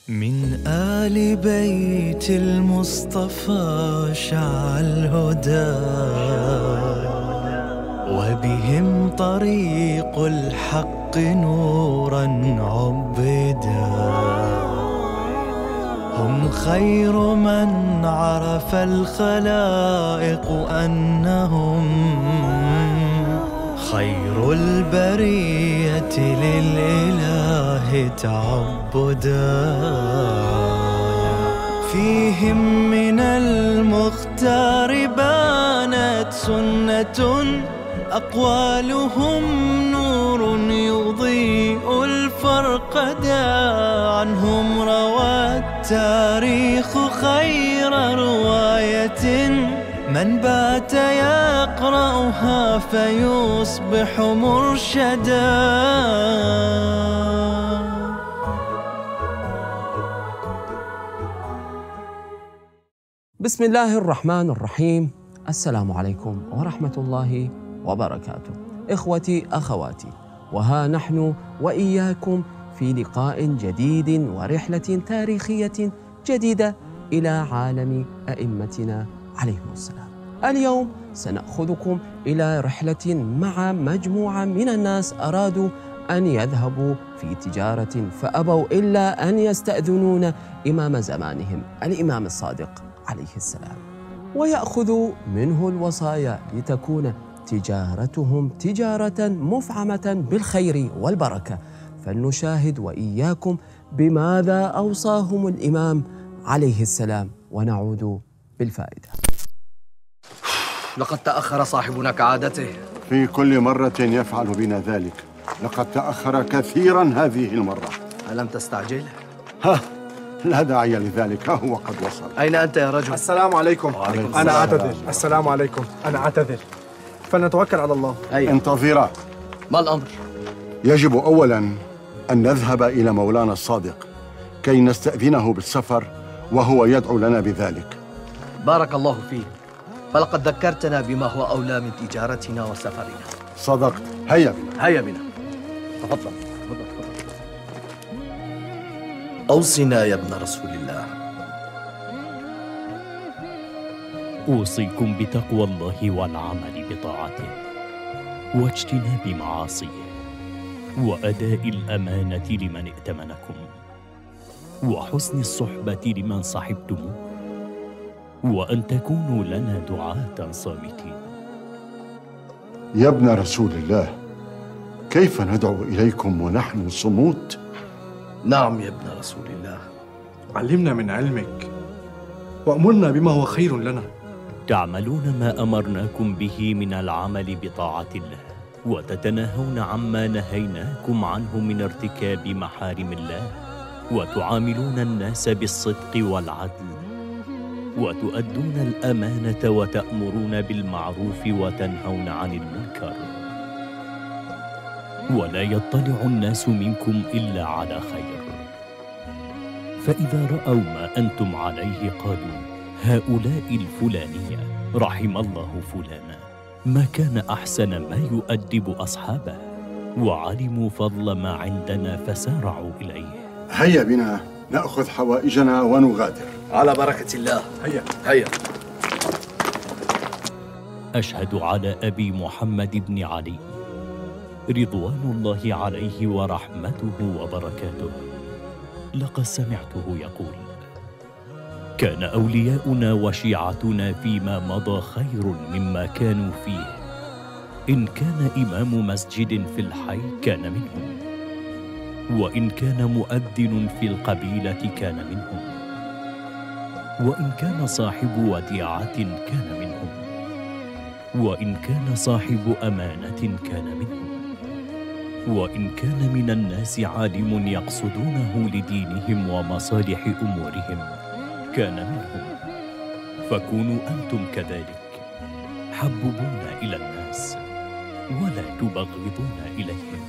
من آل بيت المصطفى شع الهدى، وبهم طريق الحق نورا عبدا. هم خير من عرف الخلائق أنهم خير البرية للإله تعبدا. فيهم من المختار بانت سنة، أقوالهم نور يضيء الفرقدا. عنهم روى التاريخ خير رواية، من بات يقرأها فيصبح مرشدا. بسم الله الرحمن الرحيم. السلام عليكم ورحمة الله وبركاته. إخوتي أخواتي، وها نحن وإياكم في لقاء جديد ورحلة تاريخية جديدة إلى عالم أئمتنا عليهم السلام. اليوم سنأخذكم إلى رحلة مع مجموعة من الناس أرادوا أن يذهبوا في تجارة فأبوا إلا أن يستأذنون إمام زمانهم الإمام الصادق عليه السلام، ويأخذوا منه الوصايا لتكون تجارتهم تجارة مفعمة بالخير والبركة. فلنشاهد وإياكم بماذا أوصاهم الإمام عليه السلام ونعود بالفائدة. لقد تأخر صاحبنا كعادته. في كل مرة يفعل بنا ذلك. لقد تأخر كثيرا هذه المرة. ألم تستعجل؟ لا داعي لذلك، هو قد وصل. أين أنت يا رجل؟ السلام عليكم. أنا أعتذر. السلام عليكم، أنا أعتذر. فلنتوكل على الله. انتظرا. ما الأمر؟ يجب أولا أن نذهب إلى مولانا الصادق كي نستأذنه بالسفر، وهو يدعو لنا بذلك. بارك الله فيك، فلقد ذكرتنا بما هو أولى من تجارتنا وسفرنا. صدقت. هيا بنا. هيا بنا. تفضل. أوصنا يا ابن رسول الله. أوصيكم بتقوى الله والعمل بطاعته، واجتناب معاصيه، وأداء الأمانة لمن ائتمنكم، وحسن الصحبة لمن صحبتموه، وأن تكونوا لنا دعاة صامتين. يا ابن رسول الله، كيف ندعو إليكم ونحن صموت؟ نعم يا ابن رسول الله. علمنا من علمك وأمرنا بما هو خير لنا. تعملون ما أمرناكم به من العمل بطاعة الله، وتتناهون عما نهيناكم عنه من ارتكاب محارم الله، وتعاملون الناس بالصدق والعدل، وتؤدون الأمانة، وتأمرون بالمعروف وتنهون عن المنكر، ولا يطلع الناس منكم إلا على خير. فإذا رأوا ما أنتم عليه قالوا: هؤلاء الفلانية رحم الله فلانا، ما كان أحسن ما يؤدب أصحابه، وعلموا فضل ما عندنا فسارعوا إليه. هيا بنا نأخذ حوائجنا ونغادر. على بركة الله. هيا. أشهد على أبي محمد بن علي رضوان الله عليه ورحمته وبركاته، لقد سمعته يقول: كان أولياؤنا وشيعتنا فيما مضى خير مما كانوا فيه. إن كان إمام مسجد في الحي كان منهم، وإن كان مؤذن في القبيلة كان منهم، وإن كان صاحب وديعة كان منهم، وإن كان صاحب أمانة كان منهم، وإن كان من الناس عالم يقصدونه لدينهم ومصالح أمورهم كان منهم. فكونوا أنتم كذلك، حببون إلى الناس ولا تبغضون إليهم.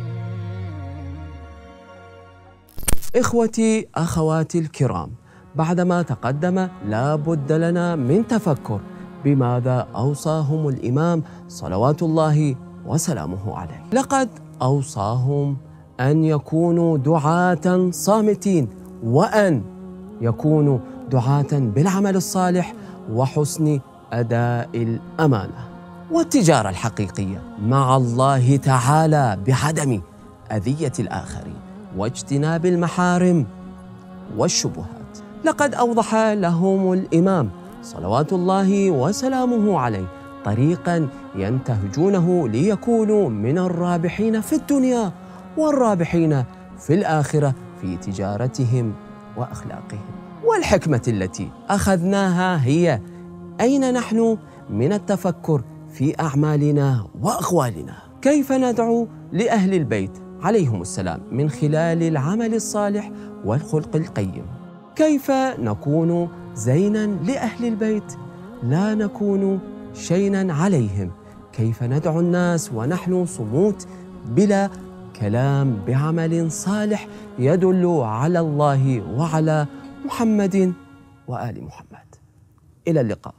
إخوتي أخواتي الكرام، بعدما تقدم لا بد لنا من تفكر بماذا أوصاهم الإمام صلوات الله وسلامه عليه. لقد أوصاهم أن يكونوا دعاة صامتين وأن يكونوا دعاة بالعمل الصالح وحسن أداء الأمانة. والتجارة الحقيقية مع الله تعالى بعدم أذية الآخرين واجتناب المحارم والشبهات. لقد أوضح لهم الإمام صلوات الله وسلامه عليه طريقاً ينتهجونه ليكونوا من الرابحين في الدنيا والرابحين في الآخرة في تجارتهم وأخلاقهم. والحكمة التي أخذناها هي أين نحن من التفكر في أعمالنا وأقوالنا، كيف ندعو لأهل البيت عليهم السلام من خلال العمل الصالح والخلق القيم، كيف نكون زيناً لأهل البيت لا نكون شيناً عليهم، كيف ندعو الناس ونحن صموت بلا كلام بعمل صالح يدل على الله وعلى محمد وآل محمد. إلى اللقاء.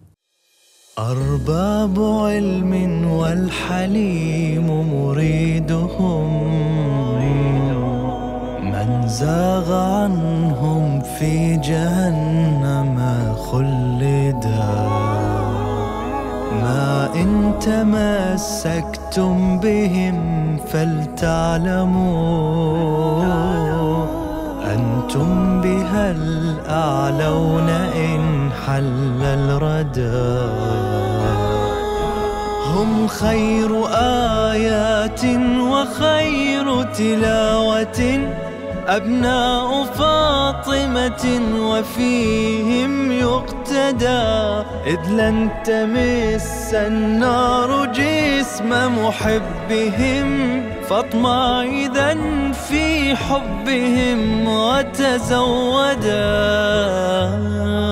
أرباب علم والحليم مريدهم، من زاغ عنهم في جهنم خلدا. ما إن تمسكتم بهم فلتعلموا أنتم بها الأعلون إن حل الردى. هم خير آيات وخير تلاوة أبناء فاطمة وفيهم يقتدى. إذ لن تمس النار جسم محبهم، فاطمع إذن في حبهم وتزودا.